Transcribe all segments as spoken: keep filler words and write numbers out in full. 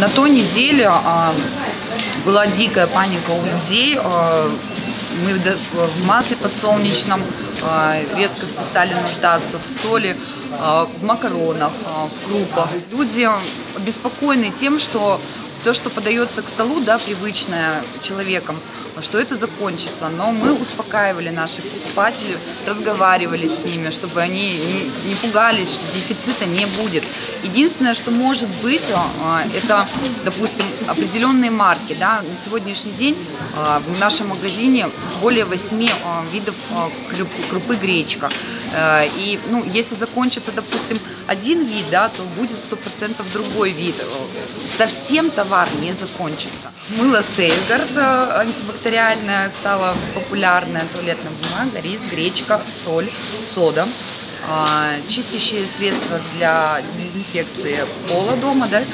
На той неделе была дикая паника у людей. Мы в масле подсолнечном резко все стали нуждаться, в соли, в макаронах, в крупах. Люди обеспокоены тем, что все, что подается к столу, да, привычное человеком, что это закончится. Но мы успокаивали наших покупателей, разговаривали с ними, чтобы они не, не пугались, что дефицита не будет. Единственное, что может быть, это, допустим, определенные марки. Да. На сегодняшний день в нашем магазине более восьми видов крупы гречка. И ну, если закончится, допустим, один вид, да, то будет сто процентов другой вид. Совсем товар не закончится. Мыло Сейфгард антибактериальное стало популярное, туалетная бумага, рис, гречка, соль, сода, чистящие средства для дезинфекции пола дома, да,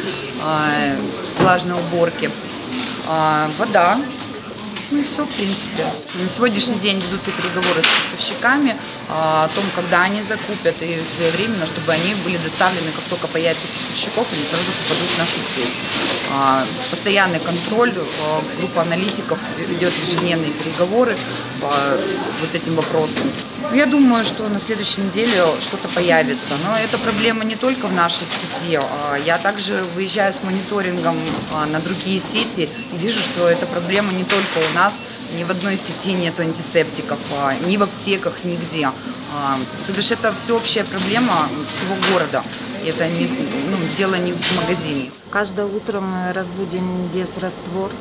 влажной уборки, вода. Ну и все, в принципе. На сегодняшний день ведутся переговоры с поставщиками о том, когда они закупят и своевременно, чтобы они были доставлены, как только появится поставщиков, они сразу попадут в нашу сеть. Постоянный контроль, группа аналитиков ведет ежедневные переговоры по вот этим вопросам. Я думаю, что на следующей неделе что-то появится. Но эта проблема не только в нашей сети. Я также выезжаю с мониторингом на другие сети и вижу, что эта проблема не только у нас. Ни в одной сети нет антисептиков, ни в аптеках, нигде. То бишь это всеобщая проблема всего города. Это не, ну, дело не в магазине. Каждое утро мы разводим дезраствор.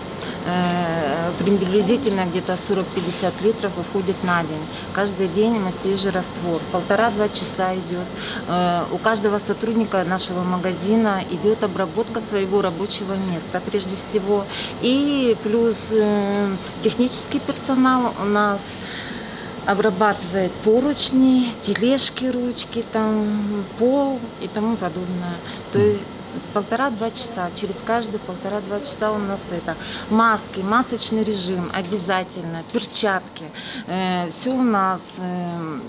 Приблизительно где-то сорок-пятьдесят литров уходит на день. Каждый день мы свежий раствор. Полтора-два часа идет. У каждого сотрудника нашего магазина идет обработка своего рабочего места прежде всего. И плюс технический персонал у нас обрабатывает поручни, тележки, ручки, там, пол и тому подобное. То есть полтора-два часа, через каждые полтора-два часа у нас это. Маски, масочный режим обязательно, перчатки. Э, все у нас э,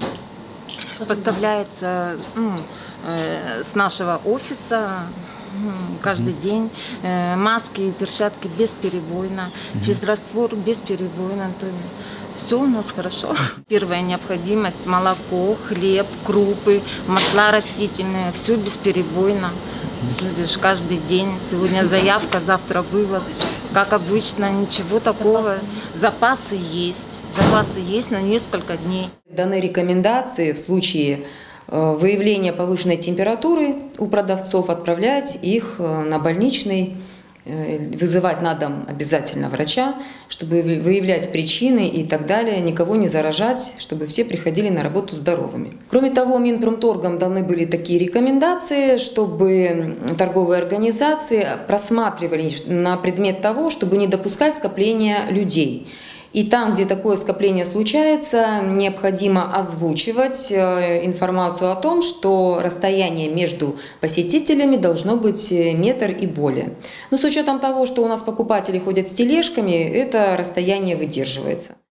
поставляется ну, э, с нашего офиса. Каждый день. Э, маски и перчатки бесперебойно, физраствор бесперебойно. То все у нас хорошо. Первая необходимость – молоко, хлеб, крупы, масла растительные. Все бесперебойно. Каждый день. Сегодня заявка, завтра вывоз. Как обычно, ничего такого. Запасы есть. Запасы есть на несколько дней. Даны рекомендации в случае выявления повышенной температуры у продавцов отправлять их на больничный. Вызывать на дом обязательно врача, чтобы выявлять причины и так далее, никого не заражать, чтобы все приходили на работу здоровыми. Кроме того, Минпромторгом даны были такие рекомендации, чтобы торговые организации просматривали на предмет того, чтобы не допускать скопления людей. И там, где такое скопление случается, необходимо озвучивать информацию о том, что расстояние между посетителями должно быть метр и более. Но с учетом того, что у нас покупатели ходят с тележками, это расстояние выдерживается.